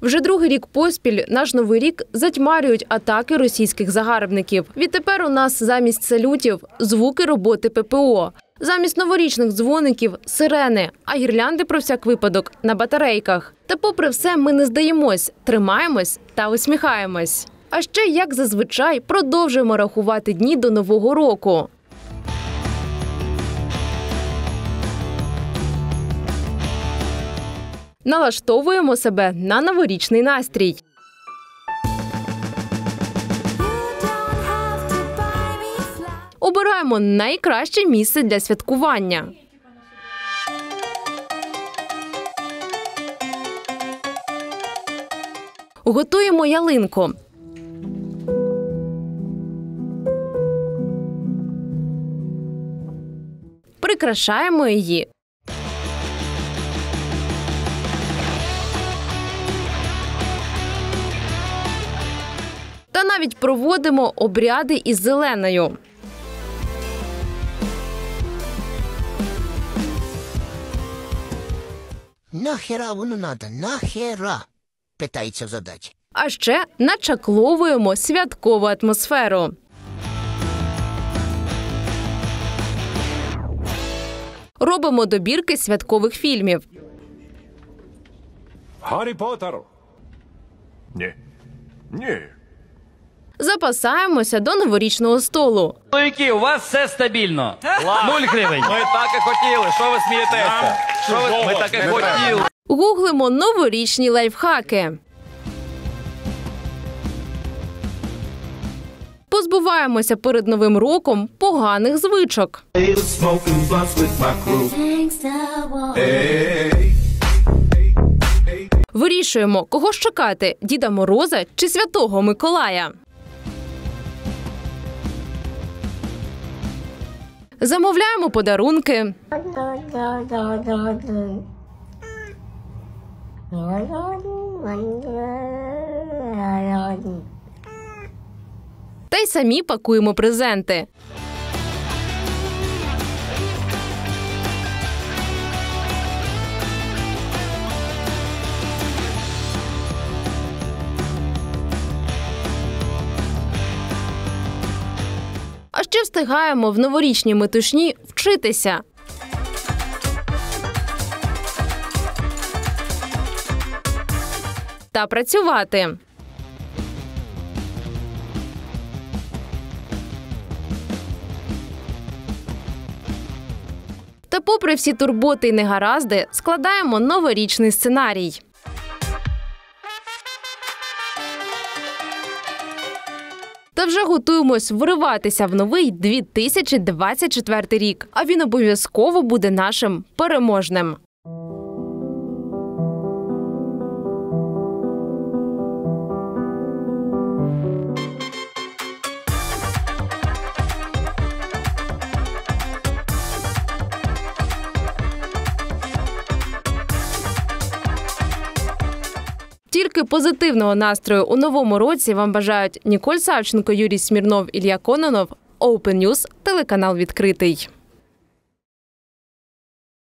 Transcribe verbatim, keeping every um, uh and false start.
Вже другий рік поспіль наш Новий рік затьмарюють атаки російських загарбників. Відтепер у нас замість салютів – звуки роботи ППО. Замість новорічних дзвоників – сирени, а гірлянди про всяк випадок – на батарейках. Та попри все ми не здаємось, тримаємось та усміхаємось. А ще, як зазвичай, продовжуємо рахувати дні до Нового року. Налаштовуємо себе на новорічний настрій. Обираємо найкраще місце для святкування. Готуємо ялинку. Прикрашаємо її. Та навіть проводимо обряди із зеленою. Нахера воно надо? Нахера? Питається в задачі. А ще начакловуємо святкову атмосферу. Робимо добірки святкових фільмів. Гаррі Поттер. Ні. Ні. Запасаємося до новорічного столу. Чоловіки, у вас все стабільно. Нуль гривень. Ми так і хотіли. Що ви смієтеся? Що ви... Ми так і хотіли. Гуглимо новорічні лайфхаки. Позбуваємося перед Новим роком поганих звичок. Вирішуємо, кого ж чекати – Діда Мороза чи Святого Миколая. Замовляємо подарунки. Та й самі пакуємо презенти. А ще встигаємо в новорічній метушні вчитися. Та працювати. Та попри всі турботи й негаразди, складаємо новорічний сценарій. Та вже готуємось вриватися в новий дві тисячі двадцять четвертий рік. А він обов'язково буде нашим переможним. Тільки позитивного настрою у новому році вам бажають Ніколь Савченко, Юрій Смірнов, Ілля Кононов. Open News, телеканал відкритий.